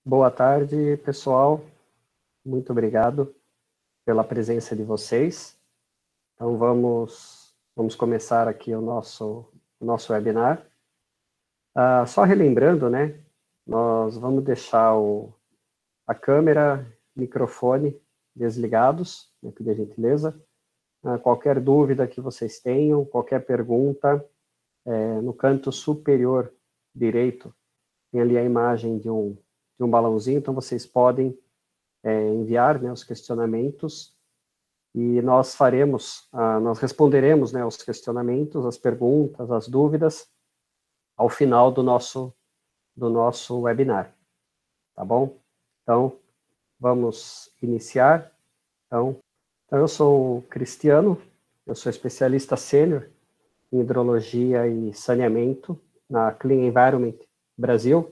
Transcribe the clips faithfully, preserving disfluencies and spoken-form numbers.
Boa tarde, pessoal. Muito obrigado pela presença de vocês. Então, vamos, vamos começar aqui o nosso, o nosso webinar. Ah, só relembrando, né, nós vamos deixar o, a câmera, microfone desligados, né, por gentileza. Ah, qualquer dúvida que vocês tenham, qualquer pergunta, é, no canto superior direito, tem ali a imagem de um, de um balãozinho, então vocês podem é, enviar, né, os questionamentos, e nós faremos, ah, nós responderemos, né, os questionamentos, as perguntas, as dúvidas, ao final do nosso, do nosso webinar, tá bom? Então, vamos iniciar. Então, então eu sou o Cristiano, eu sou especialista sênior em hidrologia e saneamento na Clean Environment Brasil.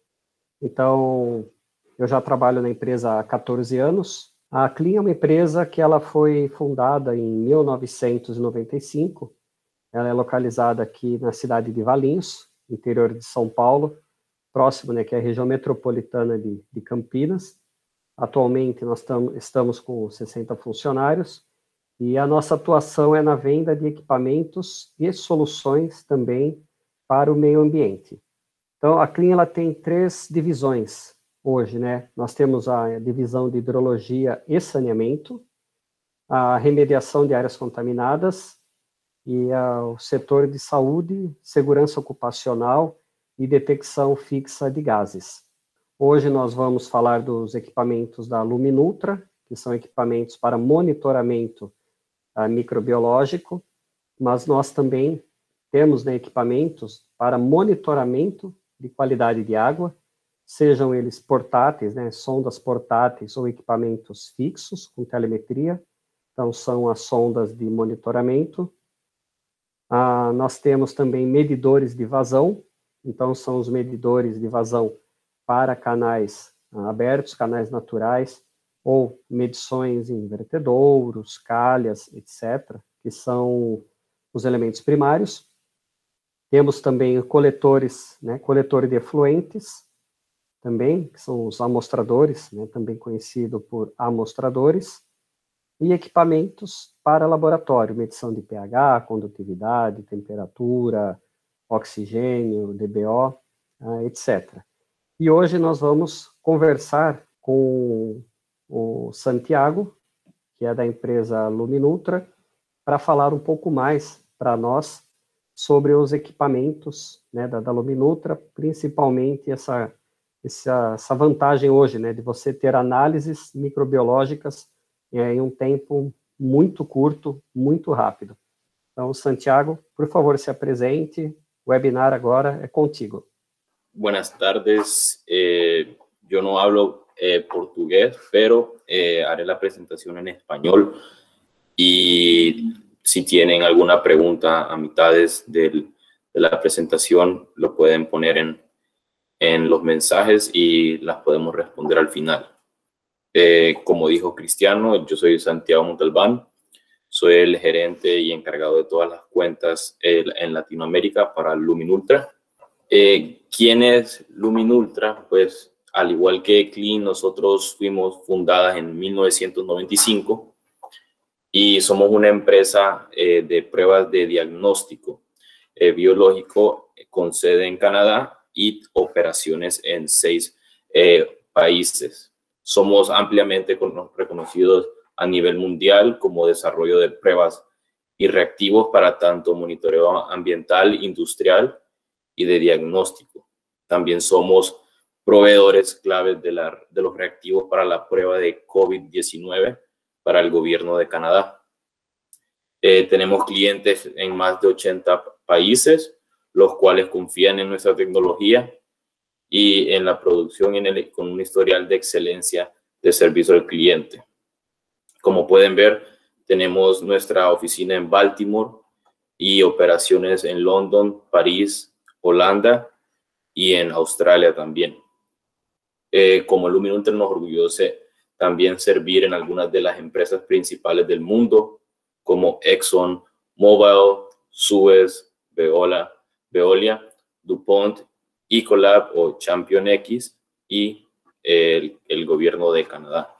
Então, eu já trabalho na empresa há quatorze anos. A Clean é uma empresa que ela foi fundada em mil novecentos e noventa e cinco. Ela é localizada aqui na cidade de Valinhos, interior de São Paulo, próximo, né, que é a região metropolitana de, de Campinas. Atualmente, nós tam, estamos com sessenta funcionários, e a nossa atuação é na venda de equipamentos e soluções também para o meio ambiente. Então, a Clean ela tem três divisões hoje, né? Nós temos a divisão de hidrologia e saneamento, a remediação de áreas contaminadas e a, o setor de saúde, segurança ocupacional e detecção fixa de gases. Hoje nós vamos falar dos equipamentos da Luminultra, que são equipamentos para monitoramento uh, microbiológico, mas nós também temos, né, equipamentos para monitoramento de qualidade de água, sejam eles portáteis, né, sondas portáteis ou equipamentos fixos com telemetria. Então, são as sondas de monitoramento. Ah, nós temos também medidores de vazão. Então, são os medidores de vazão para canais ah, abertos, canais naturais, ou medições em vertedouros, calhas, etcétera, que são os elementos primários. Temos também coletores, né, coletor de efluentes, também, que são os amostradores, né, também conhecido por amostradores, e equipamentos para laboratório, medição de pH, condutividade, temperatura, oxigênio, D B O, uh, etcétera. E hoje nós vamos conversar com o Santiago, que é da empresa Luminultra, para falar um pouco mais para nós sobre os equipamentos, né, da, da Luminultra, principalmente essa, essa, essa vantagem hoje, né, de você ter análises microbiológicas é, em um tempo muito curto, muito rápido. Então, Santiago, por favor, se apresente. O webinar agora é contigo. Buenas tardes. Eh, yo no hablo eh, portugués, pero eh, haré la presentación en español. Y si tienen alguna pregunta a mitades del, de la presentación, lo pueden poner en, en los mensajes y las podemos responder al final. Eh, como dijo Cristiano, yo soy Santiago Montalbán. Soy el gerente y encargado de todas las cuentas eh, en Latinoamérica para Luminultra. Eh, ¿Quién es Luminultra? Pues al igual que Clean, nosotros fuimos fundadas en mil novecientos noventa y cinco y somos una empresa eh, de pruebas de diagnóstico eh, biológico con sede en Canadá y operaciones en seis eh, países. Somos ampliamente reconocidos a nivel mundial como desarrollo de pruebas y reactivos para tanto monitoreo ambiental, industrial y de diagnóstico. También somos proveedores claves de, la, de los reactivos para la prueba de COVID diecinueve para el gobierno de Canadá. Eh, tenemos clientes en más de ochenta países, los cuales confían en nuestra tecnología y en la producción en el, con un historial de excelencia de servicio al cliente. Como pueden ver, tenemos nuestra oficina en Baltimore y operaciones en London, París, Holanda y en Australia también. Eh, como Luminultra nos orgullece también servir en algunas de las empresas principales del mundo, como Exxon, Mobil, Suez, Veolia, Veolia, DuPont, Ecolab o Champion X y el, el gobierno de Canadá.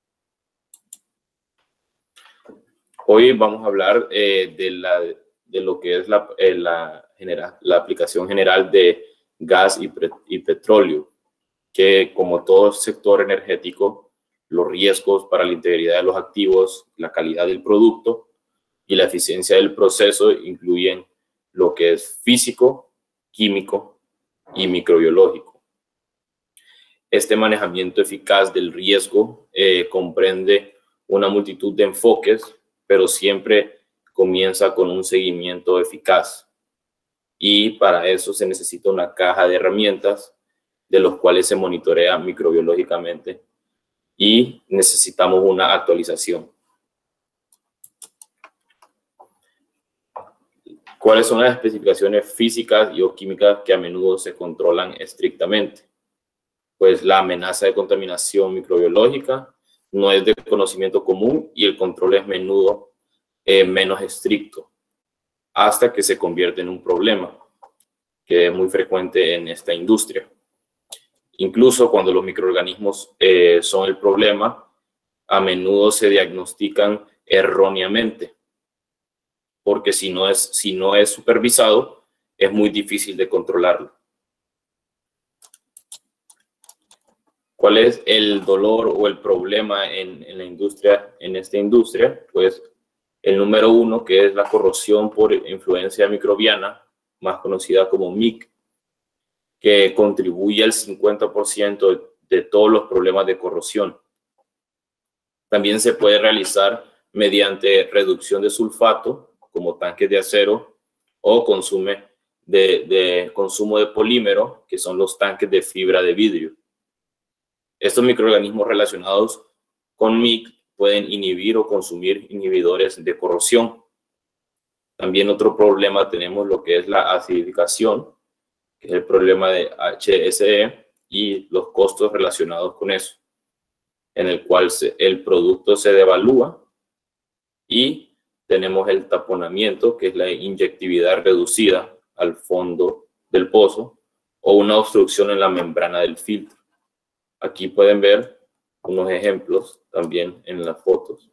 Hoy vamos a hablar eh, de, la, de lo que es la, eh, la, general, la aplicación general de gas y, y petróleo, que como todo sector energético, los riesgos para la integridad de los activos, la calidad del producto y la eficiencia del proceso incluyen lo que es físico, químico y microbiológico. Este manejamiento eficaz del riesgo eh, comprende una multitud de enfoques, pero siempre comienza con un seguimiento eficaz. Y para eso se necesita una caja de herramientas de los cuales se monitorea microbiológicamente y necesitamos una actualización. ¿Cuáles son las especificaciones físicas y o químicas que a menudo se controlan estrictamente? Pues la amenaza de contaminación microbiológica no es de conocimiento común y el control es a menudo eh, menos estricto, hasta que se convierte en un problema, que es muy frecuente en esta industria. Incluso cuando los microorganismos eh, son el problema, a menudo se diagnostican erróneamente, porque si no es, si no es supervisado, es muy difícil de controlarlo. ¿Cuál es el dolor o el problema en, en la industria, en esta industria? Pues el número uno, que es la corrosión por influencia microbiana, más conocida como M I C, que contribuye al cincuenta por ciento de, de todos los problemas de corrosión. También se puede realizar mediante reducción de sulfato, como tanques de acero, o consume de, de consumo de polímero, que son los tanques de fibra de vidrio. Estos microorganismos relacionados con M I C pueden inhibir o consumir inhibidores de corrosión. También otro problema tenemos lo que es la acidificación, que es el problema de H S E y los costos relacionados con eso, en el cual se, el producto se devalúa, y tenemos el taponamiento, que es la inyectividad reducida al fondo del pozo, o una obstrucción en la membrana del filtro. Aquí pueden ver unos ejemplos también en las fotos.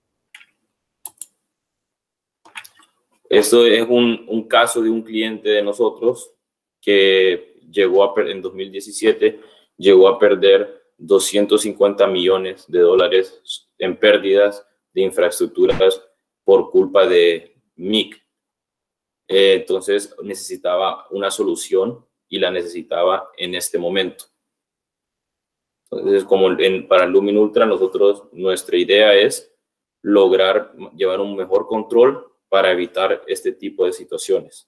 Esto es un, un caso de un cliente de nosotros que llegó a, en dos mil diecisiete llegó a perder doscientos cincuenta millones de dólares en pérdidas de infraestructuras por culpa de M I C. Eh, entonces necesitaba una solución y la necesitaba en este momento. Entonces, como en, para Lumin Ultra, nosotros, nuestra idea es lograr llevar un mejor control para evitar este tipo de situaciones.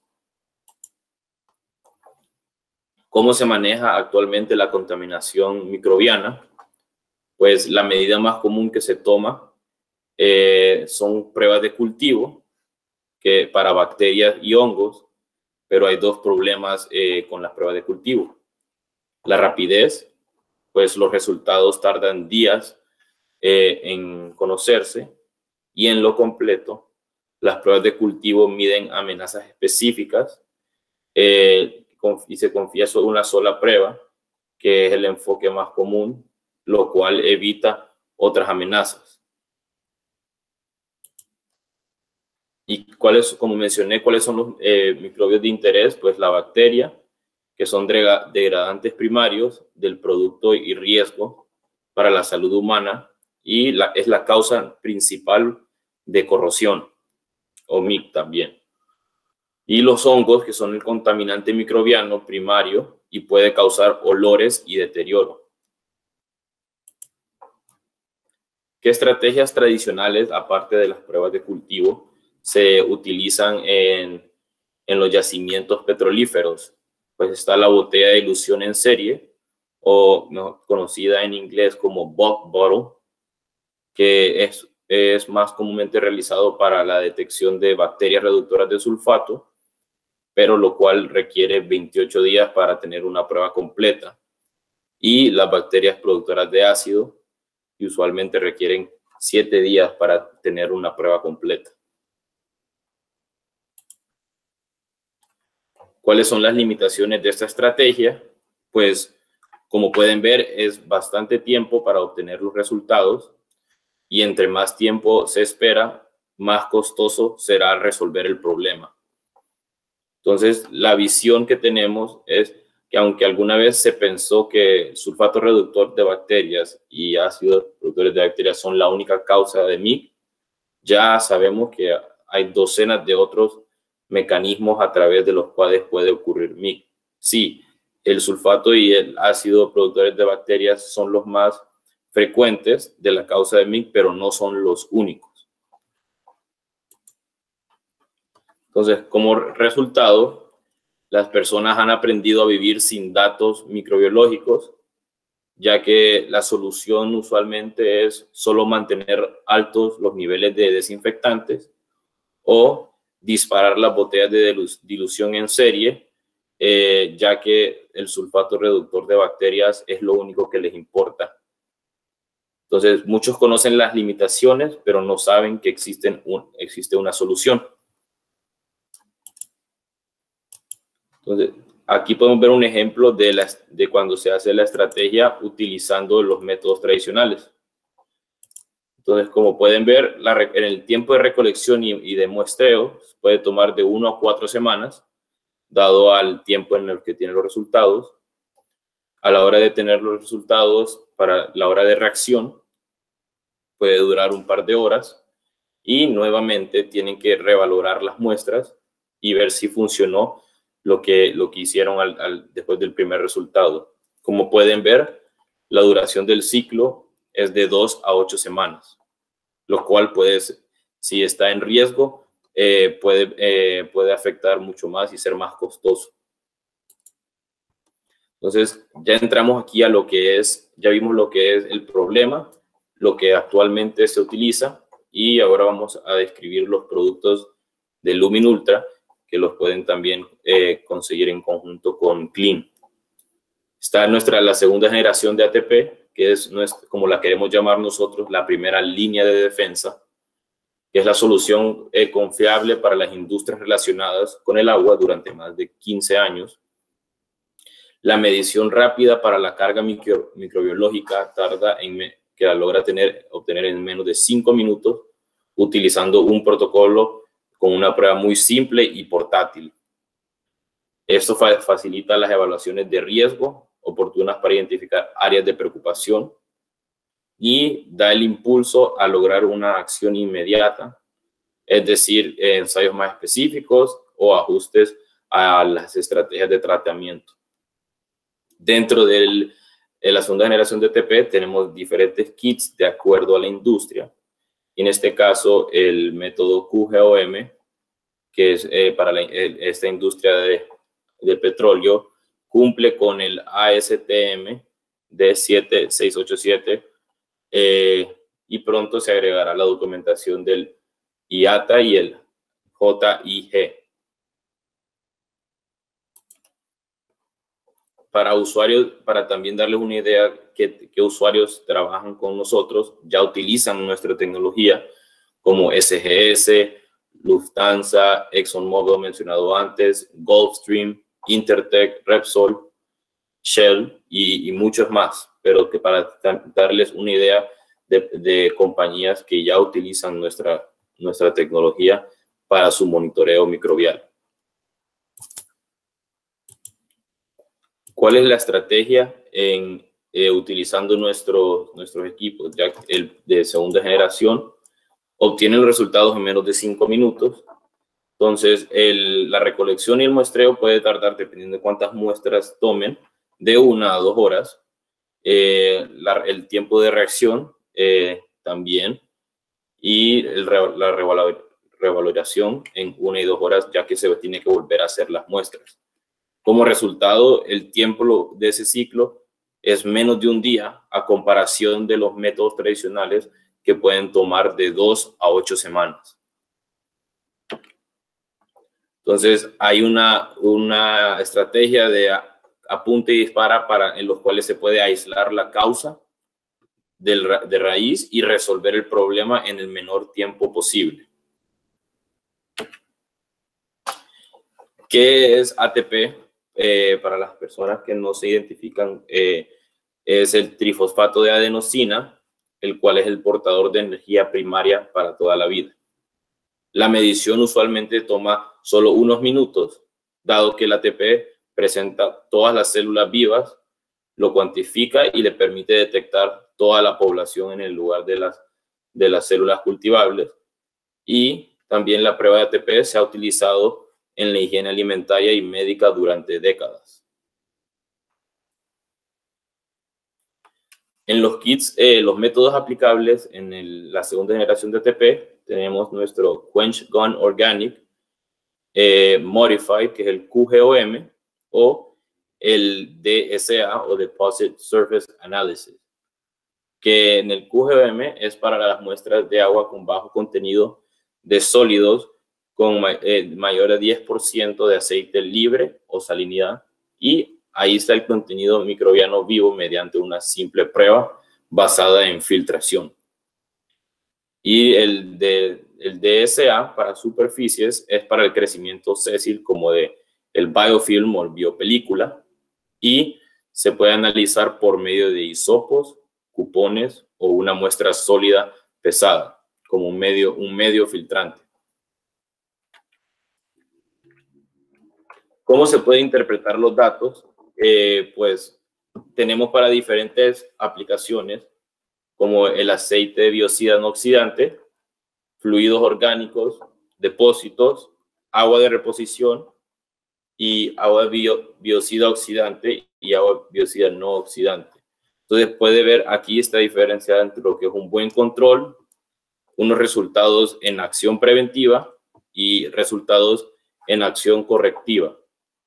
¿Cómo se maneja actualmente la contaminación microbiana? Pues la medida más común que se toma eh, son pruebas de cultivo que para bacterias y hongos, pero hay dos problemas eh, con las pruebas de cultivo. La rapidez, pues los resultados tardan días eh, en conocerse, y en lo completo, las pruebas de cultivo miden amenazas específicas eh, y se confía solo una sola prueba, que es el enfoque más común, lo cual evita otras amenazas. Y cuáles, como mencioné, cuáles son los eh, microbios de interés, pues la bacteria, que son degradantes primarios del producto y riesgo para la salud humana, y la, es la causa principal de corrosión, o M I C también. Y los hongos, que son el contaminante microbiano primario y puede causar olores y deterioro. ¿Qué estrategias tradicionales, aparte de las pruebas de cultivo, se utilizan en, en los yacimientos petrolíferos? Pues está la botella de dilución en serie, o no, conocida en inglés como bulk bottle, que es, es más comúnmente realizado para la detección de bacterias reductoras de sulfato, pero lo cual requiere veintiocho días para tener una prueba completa. Y las bacterias productoras de ácido, que usualmente requieren siete días para tener una prueba completa. ¿Cuáles son las limitaciones de esta estrategia? Pues Como pueden ver, es bastante tiempo para obtener los resultados y entre más tiempo se espera, más costoso será resolver el problema. Entonces, la visión que tenemos es que aunque alguna vez se pensó que el sulfato reductor de bacterias y ácidos reductores de bacterias son la única causa de M I C, ya sabemos que hay docenas de otros mecanismos a través de los cuales puede ocurrir M I C. Sí, el sulfato y el ácido productores de bacterias son los más frecuentes de la causa de M I C, pero no son los únicos. Entonces, como resultado, las personas han aprendido a vivir sin datos microbiológicos, ya que la solución usualmente es solo mantener altos los niveles de desinfectantes o disparar las botellas de dilución en serie, eh, ya que el sulfato reductor de bacterias es lo único que les importa. Entonces, muchos conocen las limitaciones, pero no saben que existen un, existe una solución. Entonces, aquí podemos ver un ejemplo de, la, de cuando se hace la estrategia utilizando los métodos tradicionales. Entonces, como pueden ver, la, en el tiempo de recolección y, y de muestreo puede tomar de uno a cuatro semanas, dado al tiempo en el que tiene los resultados. A la hora de tener los resultados, para la hora de reacción, puede durar un par de horas y nuevamente tienen que revalorar las muestras y ver si funcionó lo que, lo que hicieron al, al, después del primer resultado. Como pueden ver, la duración del ciclo es de dos a ocho semanas, lo cual puede, si está en riesgo, eh, puede, eh, puede afectar mucho más y ser más costoso. Entonces, ya entramos aquí a lo que es, ya vimos lo que es el problema, lo que actualmente se utiliza, y ahora vamos a describir los productos de Luminultra, que los pueden también eh, conseguir en conjunto con Clean. Está nuestra, la segunda generación de A T P, que es nuestra, como la queremos llamar nosotros, la primera línea de defensa, que es la solución eh, confiable para las industrias relacionadas con el agua durante más de quince años. La medición rápida para la carga micro, microbiológica tarda en, que la logra tener, obtener en menos de cinco minutos, utilizando un protocolo con una prueba muy simple y portátil. Esto fa facilita las evaluaciones de riesgo oportunas para identificar áreas de preocupación y da el impulso a lograr una acción inmediata, es decir, ensayos más específicos o ajustes a las estrategias de tratamiento. Dentro del, de la segunda generación de A T P tenemos diferentes kits de acuerdo a la industria. En este caso, el método Q G O M, que es eh, para la, el, esta industria de, de petróleo, cumple con el A S T M D siete seis ocho siete eh, y pronto se agregará la documentación del I A T A y el J I G. Para usuarios, para también darles una idea que, que usuarios trabajan con nosotros, ya utilizan nuestra tecnología como S G S, Lufthansa, ExxonMobil mencionado antes, Gulfstream, Intertek, Repsol, Shell y, y muchos más, pero que para darles una idea de, de compañías que ya utilizan nuestra, nuestra tecnología para su monitoreo microbial. ¿Cuál es la estrategia en eh, utilizando nuestro, nuestros equipos ya el de segunda generación? Obtienen los resultados en menos de cinco minutos. Entonces, el, la recolección y el muestreo puede tardar, dependiendo de cuántas muestras tomen, de una a dos horas. Eh, la, el tiempo de reacción eh, también. Y el, la revaloración en una y dos horas, ya que se tiene que volver a hacer las muestras. Como resultado, el tiempo de ese ciclo es menos de un día a comparación de los métodos tradicionales que pueden tomar de dos a ocho semanas. Entonces, hay una, una estrategia de apunte y dispara para, en los cuales se puede aislar la causa del, de raíz y resolver el problema en el menor tiempo posible. ¿Qué es A T P? Eh, para las personas que no se identifican eh, es el trifosfato de adenosina, el cual es el portador de energía primaria para toda la vida. La medición usualmente toma solo unos minutos, dado que el A T P presenta todas las células vivas, lo cuantifica y le permite detectar toda la población en el lugar de las, de las células cultivables. Y también la prueba de A T P se ha utilizado en la higiene alimentaria y médica durante décadas. En los kits, eh, los métodos aplicables en el, la segunda generación de A T P, tenemos nuestro Quench Gun Organic eh, Modified, que es el Q G O M, o el D S A, o Deposit Surface Analysis, que en el Q G O M es para las muestras de agua con bajo contenido de sólidos con eh, mayor de diez por ciento de aceite libre o salinidad, y ahí está el contenido microbiano vivo mediante una simple prueba basada en filtración. Y el, de, el D S A para superficies es para el crecimiento sésil como de el biofilm o biopelícula, y se puede analizar por medio de hisopos, cupones o una muestra sólida pesada como un medio, un medio filtrante. ¿Cómo se puede interpretar los datos? Eh, pues tenemos para diferentes aplicaciones como el aceite de biocida no oxidante, fluidos orgánicos, depósitos, agua de reposición y agua bio, biocida oxidante y agua biocida no oxidante. Entonces puede ver aquí esta diferencia entre lo que es un buen control, unos resultados en acción preventiva y resultados en acción correctiva.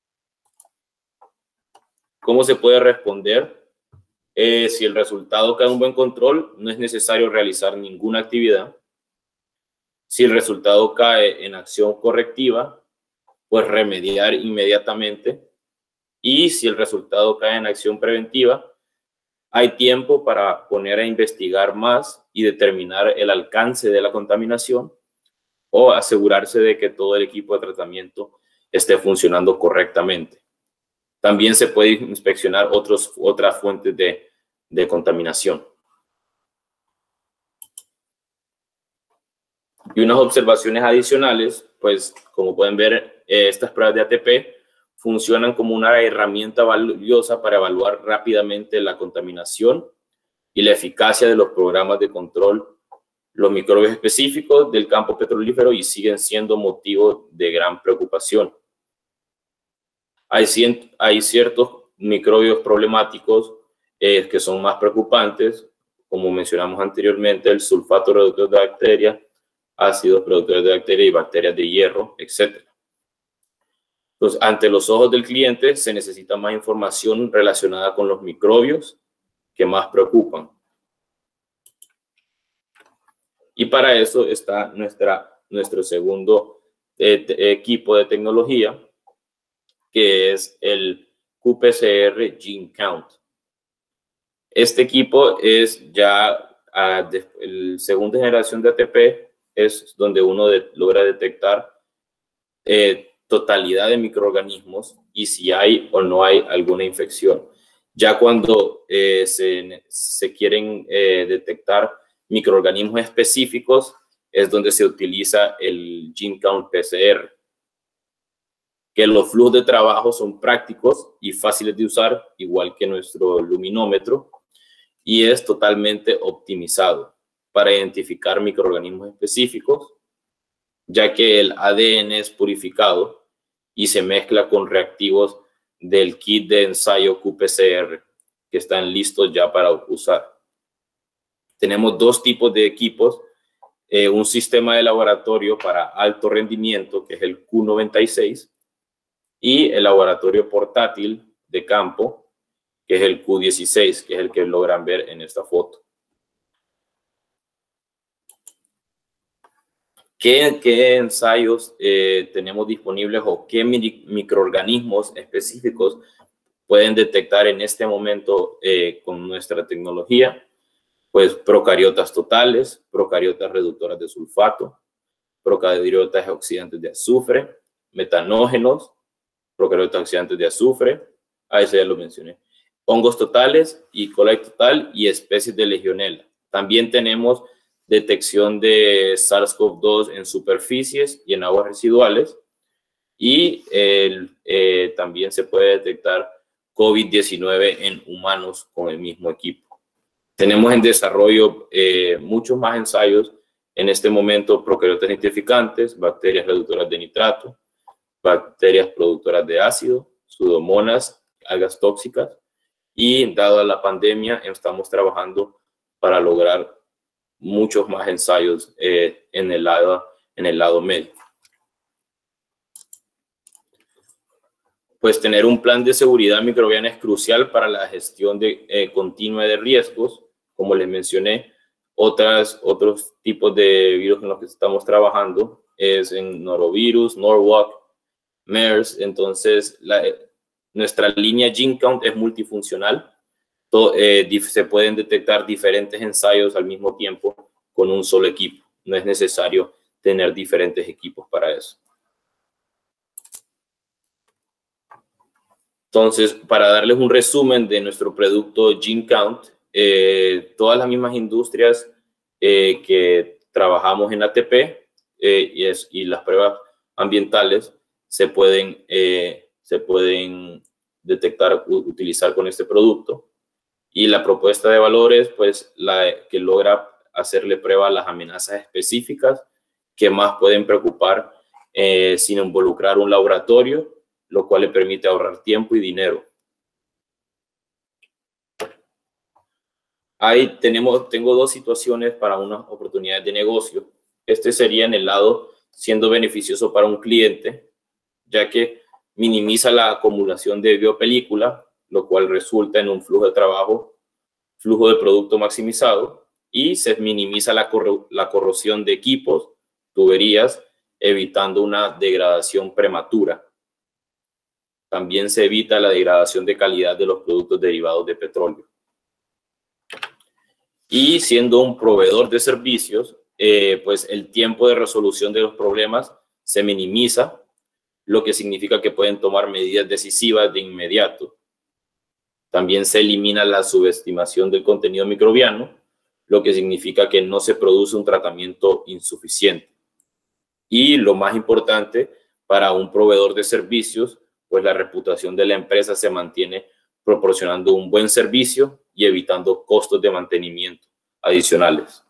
¿Cómo se puede responder? Eh, si el resultado cae en un buen control, no es necesario realizar ninguna actividad. Si el resultado cae en acción correctiva, pues remediar inmediatamente. Y si el resultado cae en acción preventiva, hay tiempo para poner a investigar más y determinar el alcance de la contaminación o asegurarse de que todo el equipo de tratamiento esté funcionando correctamente. También se puede inspeccionar otros, otras fuentes de, de contaminación. Y unas observaciones adicionales, pues como pueden ver, eh, estas pruebas de A T P funcionan como una herramienta valiosa para evaluar rápidamente la contaminación y la eficacia de los programas de control, los microbios específicos del campo petrolífero, y siguen siendo motivo de gran preocupación. Hay, hay ciertos microbios problemáticos eh, que son más preocupantes, como mencionamos anteriormente, el sulfato reductor de bacterias, ácidos productores de bacterias y bacterias de hierro, etcétera. Entonces, ante los ojos del cliente se necesita más información relacionada con los microbios que más preocupan. Y para eso está nuestra, nuestro segundo eh, equipo de tecnología, que es el Q P C R Gene Count. Este equipo es ya uh, de, el segunda generación de A T P, es donde uno de, logra detectar eh, totalidad de microorganismos y si hay o no hay alguna infección. Ya cuando eh, se, se quieren eh, detectar microorganismos específicos es donde se utiliza el Gene Count P C R. Que los flujos de trabajo son prácticos y fáciles de usar, igual que nuestro luminómetro, y es totalmente optimizado para identificar microorganismos específicos, ya que el A D N es purificado y se mezcla con reactivos del kit de ensayo Q P C R, que están listos ya para usar. Tenemos dos tipos de equipos, eh, un sistema de laboratorio para alto rendimiento, que es el Q noventa y seis, y el laboratorio portátil de campo, que es el Q dieciséis, que es el que logran ver en esta foto. ¿Qué, qué ensayos eh, tenemos disponibles o qué microorganismos específicos pueden detectar en este momento eh, con nuestra tecnología? Pues procariotas totales, procariotas reductoras de sulfato, procariotas oxidantes de azufre, metanógenos, procariotas oxidantes de azufre, a ese ya lo mencioné, hongos totales, E. coli total y especies de Legionella. También tenemos detección de SARS CoV dos en superficies y en aguas residuales. Y el, eh, también se puede detectar COVID diecinueve en humanos con el mismo equipo. Tenemos en desarrollo eh, muchos más ensayos en este momento: procariotas nitrificantes, bacterias reductoras de nitrato, bacterias productoras de ácido, pseudomonas, algas tóxicas. Y dado la pandemia, estamos trabajando para lograr muchos más ensayos eh, en, el lado, en el lado médico. Pues tener un plan de seguridad microbiana es crucial para la gestión de, eh, continua de riesgos. Como les mencioné, otras, otros tipos de virus en los que estamos trabajando es en norovirus, Norwalk, MERS. Entonces, la, nuestra línea GeneCount es multifuncional. Todo, eh, se pueden detectar diferentes ensayos al mismo tiempo con un solo equipo. No es necesario tener diferentes equipos para eso. Entonces, para darles un resumen de nuestro producto GeneCount, eh, todas las mismas industrias eh, que trabajamos en A T P eh, y, es, y las pruebas ambientales se pueden, eh, se pueden detectar, utilizar con este producto. Y la propuesta de valores, pues, la que logra hacerle prueba a las amenazas específicas que más pueden preocupar eh, sin involucrar un laboratorio, lo cual le permite ahorrar tiempo y dinero. Ahí tenemos, tengo dos situaciones para unas oportunidades de negocio. Este sería en el lado siendo beneficioso para un cliente, ya que minimiza la acumulación de biopelícula, lo cual resulta en un flujo de trabajo, flujo de producto maximizado, y se minimiza la, corro la corrosión de equipos, tuberías, evitando una degradación prematura. También se evita la degradación de calidad de los productos derivados de petróleo. Y siendo un proveedor de servicios, eh, pues el tiempo de resolución de los problemas se minimiza, lo que significa que pueden tomar medidas decisivas de inmediato. También se elimina la subestimación del contenido microbiano, lo que significa que no se produce un tratamiento insuficiente. Y lo más importante para un proveedor de servicios, pues la reputación de la empresa se mantiene proporcionando un buen servicio y evitando costos de mantenimiento adicionales.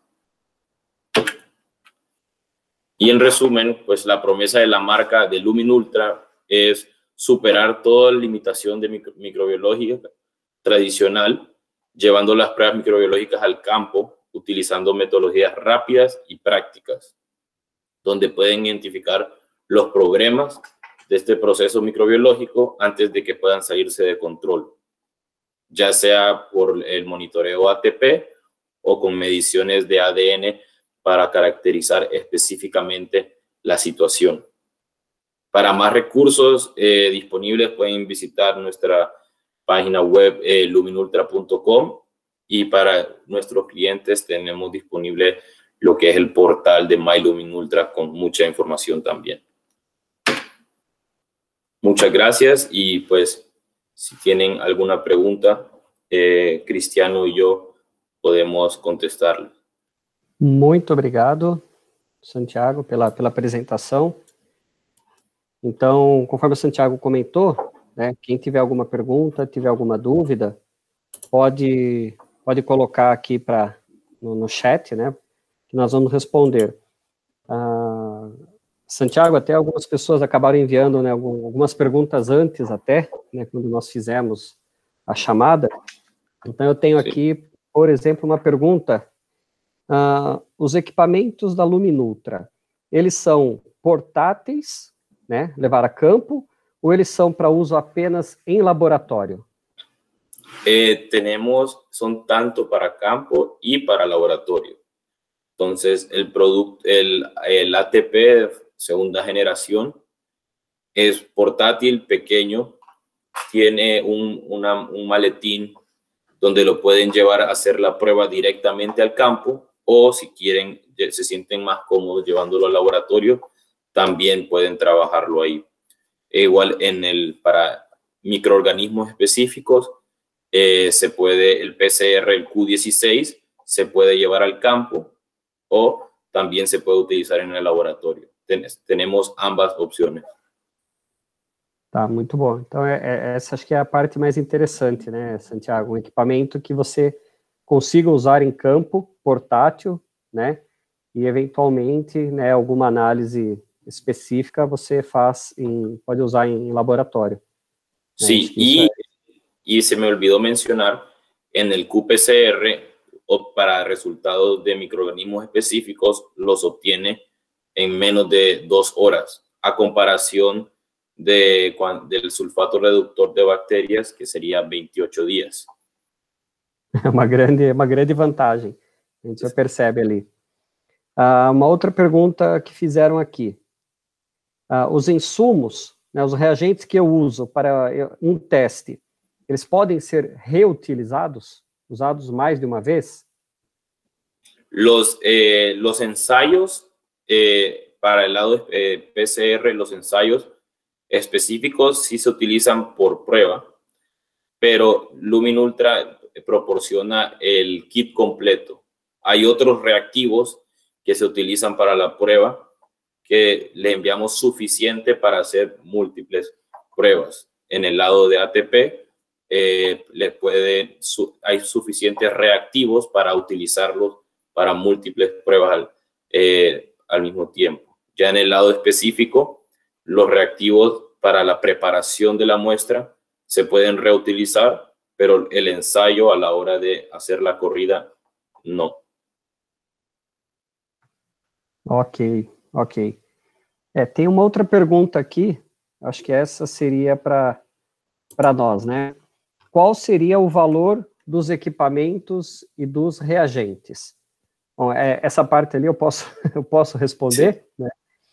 Y en resumen, pues la promesa de la marca de Luminultra es superar toda limitación de micro, microbiológica tradicional, llevando las pruebas microbiológicas al campo, utilizando metodologías rápidas y prácticas, donde pueden identificar los problemas de este proceso microbiológico antes de que puedan salirse de control, ya sea por el monitoreo A T P o con mediciones de A D N para caracterizar específicamente la situación. Para más recursos eh, disponibles pueden visitar nuestra página web eh, luminultra punto com, y para nuestros clientes tenemos disponible lo que es el portal de MyLuminultra con mucha información también. Muchas gracias, y pues si tienen alguna pregunta, eh, Cristiano y yo podemos contestarle. Muito obrigado, Santiago, pela, pela apresentação. Então, conforme o Santiago comentou, né, quem tiver alguma pergunta, tiver alguma dúvida, pode, pode colocar aqui pra, no, no chat, né, que nós vamos responder. Ah, Santiago, até algumas pessoas acabaram enviando, né, algumas perguntas antes até, né, quando nós fizemos a chamada. Então, eu tenho aqui, por exemplo, uma pergunta. Ah, os equipamentos da Luminultra, eles são portáteis, né, levar a campo, ou eles são para uso apenas em laboratório? Eh, tenemos, son tanto para campo y para laboratorio. Entonces, el producto, el, el A T P segunda generación es portátil, pequeño, tiene un, una, un maletín donde lo pueden llevar a hacer la prueba directamente al campo, o si quieren, se sienten más cómodos llevándolo al laboratorio, también pueden trabajarlo ahí. E igual en el, para microorganismos específicos, eh, se puede, el P C R, el Q dieciséis, se puede llevar al campo o también se puede utilizar en el laboratorio. Ten, tenemos ambas opciones. Tá, muito bom. Então, é, é, essa acho que é a parte mais interessante, né, Santiago? Um equipamento que você consiga usar em campo, portátil, né? E, eventualmente, né, alguma análise específica você faz em, pode usar em laboratório. Sí, y, é... y se me olvidó mencionar, en el Q P C R, para resultados de microorganismos específicos, los obtiene en menos de dos horas, a comparación de, del sulfato reductor de bacterias, que sería veintiocho días. É uma grande, uma grande vantagem, a gente já percebe ali. Ah, uma outra pergunta que fizeram aqui. Ah, os insumos, né, os reagentes que eu uso para um teste, eles podem ser reutilizados, usados mais de uma vez? Los, eh, los ensayos, eh, para el lado eh, P C R, los ensayos específicos sí se utilizan por prueba, pero Luminultra proporciona el kit completo. Hay otros reactivos que se utilizan para la prueba que le enviamos suficiente para hacer múltiples pruebas. En el lado de A T P, eh, le puede, su, hay suficientes reactivos para utilizarlos para múltiples pruebas al, eh, al mismo tiempo. Ya en el lado específico, los reactivos para la preparación de la muestra se pueden reutilizar, pero el ensayo a la hora de hacer la corrida, no. Ok, ok. É, tem uma outra pergunta aqui, acho que essa seria para para nós, né? Qual seria o valor dos equipamentos e dos reagentes? Bom, é, essa parte ali eu posso, eu posso responder, né?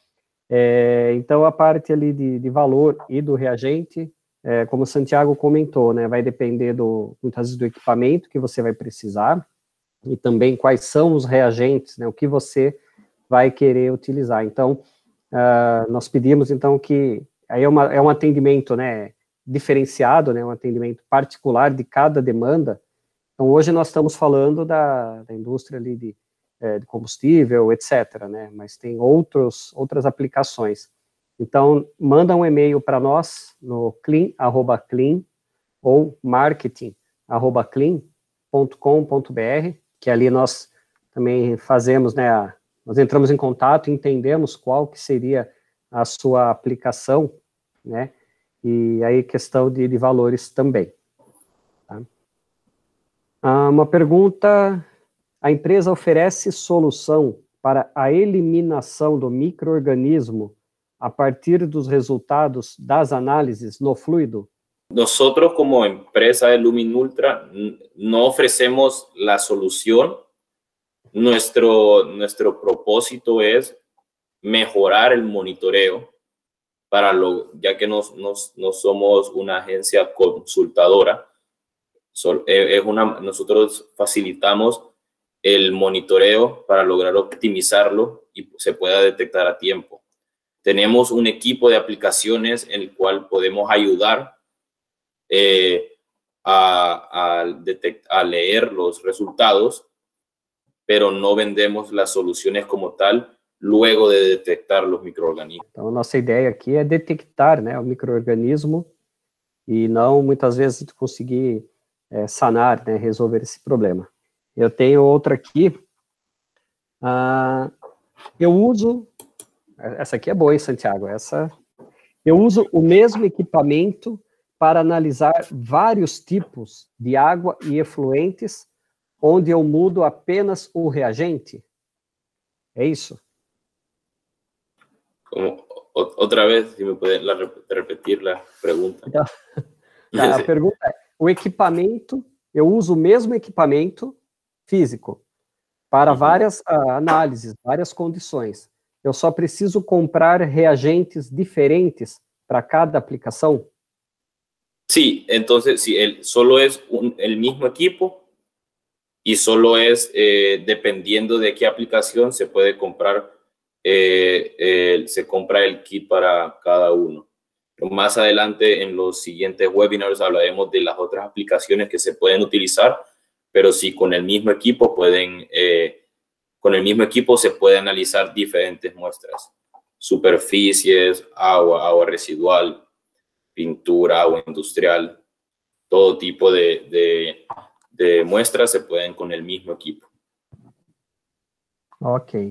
É, então, a parte ali de, de valor e do reagente, é, como o Santiago comentou, né, vai depender do, muitas vezes do equipamento que você vai precisar e também quais são os reagentes, né, o que você vai querer utilizar. Então, uh, nós pedimos, então, que aí é, uma, é um atendimento, né, diferenciado, né, um atendimento particular de cada demanda. Então, hoje nós estamos falando da, da indústria ali de de combustível, etcétera, né? Mas tem outros, outras aplicações. Então, manda um e-mail para nós no clean arroba clean ou marketing arroba clean ponto com ponto br, que ali nós também fazemos, né? A, nós entramos em contato e entendemos qual que seria a sua aplicação, né? E aí questão de, de valores também. Tá? Ah, uma pergunta... A empresa oferece solução para a eliminação do microorganismo a partir dos resultados das análises no fluido? Nosotros como empresa de Luminultra no ofrecemos la solución. Nuestro, nuestro propósito es mejorar el monitoreo, para lo, ya que nos, nos, no somos una agencia consultadora. So, es una, nosotros facilitamos el monitoreo para lograr optimizarlo y se pueda detectar a tiempo. Tenemos un equipo de aplicaciones en el cual podemos ayudar eh, a, a, detect, a leer los resultados, pero no vendemos las soluciones como tal luego de detectar los micro-organismos. Então, nossa ideia aqui é detectar, né, o micro-organismo e não, muitas vezes, conseguir é, sanar, né, resolver esse problema. Eu tenho outra aqui, uh, eu uso, essa aqui é boa, hein, Santiago? Essa, eu uso o mesmo equipamento para analisar vários tipos de água e efluentes, onde eu mudo apenas o reagente? É isso? Como, outra vez, se me puder repetir a pergunta. Então, tá, a pergunta é, o equipamento, eu uso o mesmo equipamento físico para uhum. várias uh, análises, várias condições. Eu só preciso comprar reagentes diferentes para cada aplicação? Sí, entonces sí, el, solo es un, el mismo equipo y solo es eh, dependiendo de qué aplicación se puede comprar, eh, eh, se compra el kit para cada uno. Pero más adelante en los siguientes webinars hablaremos de las otras aplicaciones que se pueden utilizar, pero sí con el mismo equipo pueden, eh, con el mismo equipo se puede analizar diferentes muestras, superficies, agua, agua residual, pintura, agua industrial, todo tipo de, de, de muestras se pueden con el mismo equipo. Ok.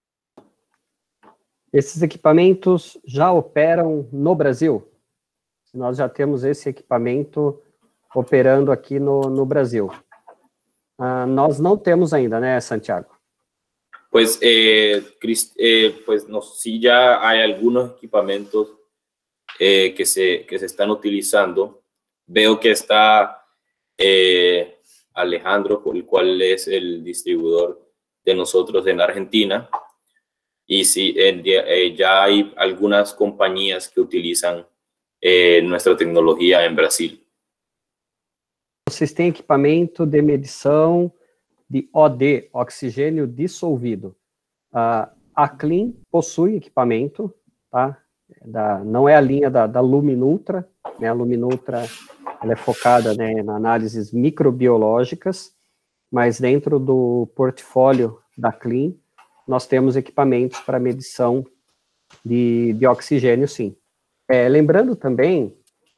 Esses equipamentos já operam no Brasil? Nós já temos esse equipamento operando aqui no, no Brasil. Ah, nós não temos ainda, né, Santiago? Pues, eh, eh, pues no, sí ya hay algunos equipamientos eh, que, se, que se están utilizando. Veo que está eh, Alejandro, el cual es el distribuidor de nosotros en Argentina. Y sí, eh, eh, ya hay algunas compañías que utilizan eh, nuestra tecnología en Brasil. Vocês têm equipamento de medição de O D, oxigênio dissolvido. Uh, a Clean possui equipamento, tá? Da, não é a linha da, da Luminultra, né? A Luminultra ela é focada, né, na análises microbiológicas, mas dentro do portfólio da Clean, nós temos equipamentos para medição de, de oxigênio, sim. É, lembrando também,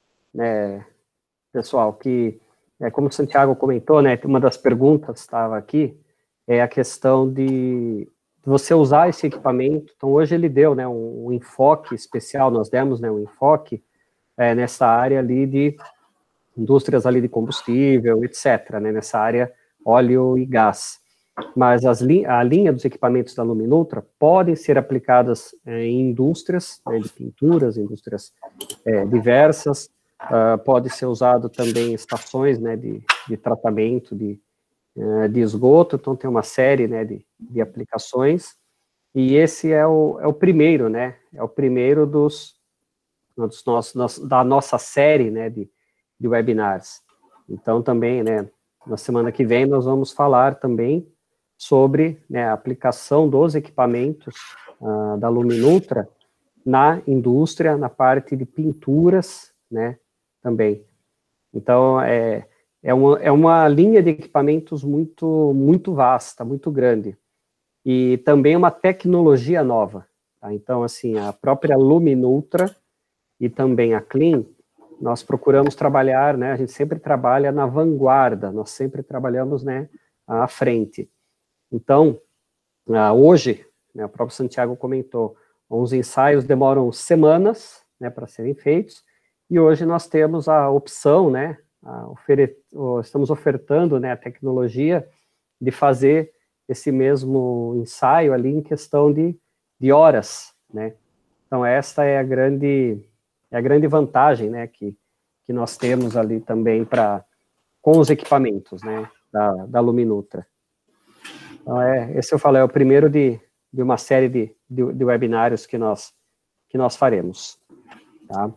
né, pessoal, que, é, como o Santiago comentou, né, uma das perguntas estava aqui, é a questão de você usar esse equipamento. Então, hoje ele deu, né, um, um enfoque especial, nós demos, né, um enfoque é, nessa área ali de indústrias ali de combustível, etcétera, né, nessa área óleo e gás. Mas as li a linha dos equipamentos da Luminultra podem ser aplicadas é, em indústrias, né, de pinturas, indústrias é, diversas, uh, pode ser usado também em estações, né, de, de tratamento de, uh, de esgoto. Então tem uma série, né, de, de aplicações, e esse é o, é o primeiro, né, é o primeiro dos, dos nossos, da nossa série, né, de, de webinars. Então também, né, na semana que vem nós vamos falar também sobre, né, a aplicação dos equipamentos uh, da Luminultra na indústria, na parte de pinturas, né, também. Então, é, é, uma, é uma linha de equipamentos muito, muito vasta, muito grande, e também uma tecnologia nova, tá? Então, assim, a própria Luminultra e também a Clean, nós procuramos trabalhar, né, a gente sempre trabalha na vanguarda, nós sempre trabalhamos, né, à frente. Então, uh, hoje, né, o próprio Santiago comentou, os ensaios demoram semanas, né, para serem feitos, e hoje nós temos a opção, né, a ofere estamos ofertando, né, a tecnologia de fazer esse mesmo ensaio ali em questão de, de horas, né. Então, essa é a grande, é a grande vantagem, né, que, que nós temos ali também pra, com os equipamentos, né, da, da Luminultra. Então, é, esse eu falei, é o primeiro de, de uma série de, de, de webinários que nós, que nós faremos. Tá?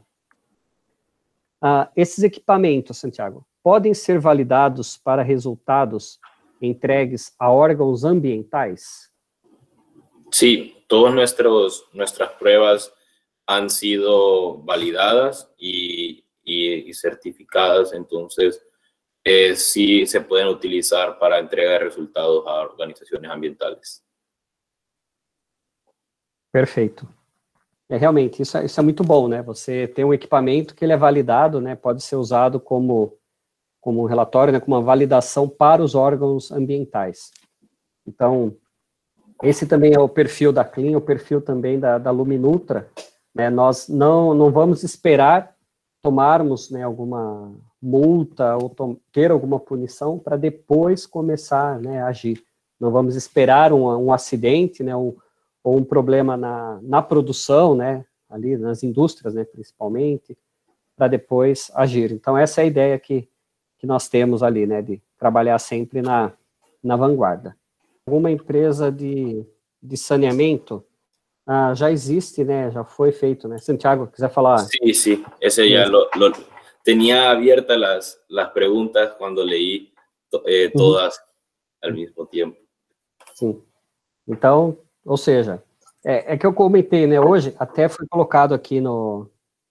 Ah, esses equipamentos, Santiago, podem ser validados para resultados entregues a órgãos ambientais? Sí, todas nuestros, nuestras pruebas han sido validadas y, y, y certificadas, entonces Eh, sí se pueden utilizar para entrega de resultados a organizaciones ambientales. Perfeito. É, realmente, isso é, isso é muito bom, né? Você tem um equipamento que ele é validado, né? Pode ser usado como, como um relatório, né? Como uma validação para os órgãos ambientais. Então, esse também é o perfil da Clean, o perfil também da, da Luminultra, né? Nós não, não vamos esperar tomarmos, né, alguma multa ou ter alguma punição para depois começar, né, a agir. Não vamos esperar um, um acidente, né, ou, ou um problema na, na produção, né, ali nas indústrias, né, principalmente, para depois agir. Então, essa é a ideia que, que nós temos ali, né, de trabalhar sempre na, na vanguarda. Uma empresa de, de saneamento ah, já existe, né, já foi feito, né? Santiago, quiser falar? Sí, sí, ese ya lo, lo tenía abiertas las, las preguntas cuando leí eh, todas uhum. al mesmo tempo. Sim. Então, ou seja, é, é que eu comentei, né, hoje, até foi colocado aqui no,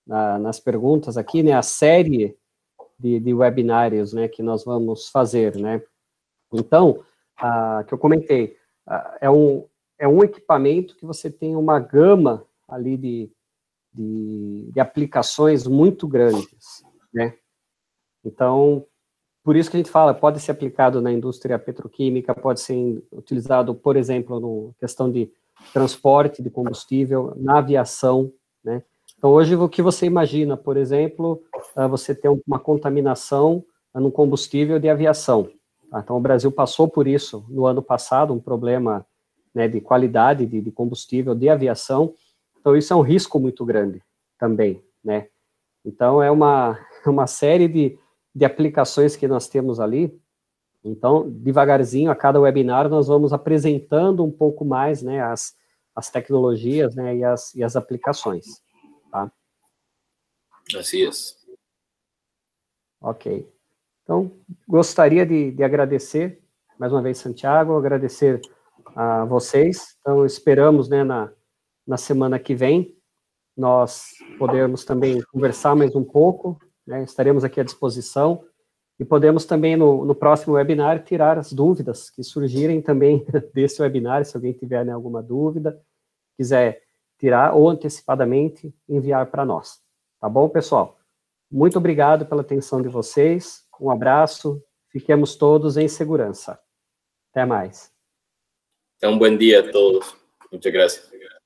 na, nas perguntas aqui, né, a série de, de webinários, né, que nós vamos fazer, né. Então, a, que eu comentei, a, é, um, é um equipamento que você tem uma gama ali de, de, de aplicações muito grandes, né. Então, por isso que a gente fala, pode ser aplicado na indústria petroquímica, pode ser utilizado, por exemplo, na questão de transporte de combustível, na aviação, né? Então, hoje, o que você imagina, por exemplo, você ter uma contaminação no combustível de aviação. Tá? Então, o Brasil passou por isso no ano passado, um problema, né, de qualidade de, de combustível de aviação. Então, isso é um risco muito grande também, né? Então, é uma, uma série de de aplicações que nós temos ali. Então, devagarzinho, a cada webinar, nós vamos apresentando um pouco mais, né, as, as tecnologias, né, e as, e as aplicações, tá? Assim é. Ok. Então, gostaria de, de agradecer, mais uma vez, Santiago, agradecer a vocês. Então, esperamos, né, na, na semana que vem, nós podermos também conversar mais um pouco, né, estaremos aqui à disposição, e podemos também, no, no próximo webinar, tirar as dúvidas que surgirem também desse webinar, se alguém tiver, né, alguma dúvida, quiser tirar, ou antecipadamente enviar para nós. Tá bom, pessoal? Muito obrigado pela atenção de vocês, um abraço, fiquemos todos em segurança. Até mais. Então, um bom dia a todos. Muchas gracias.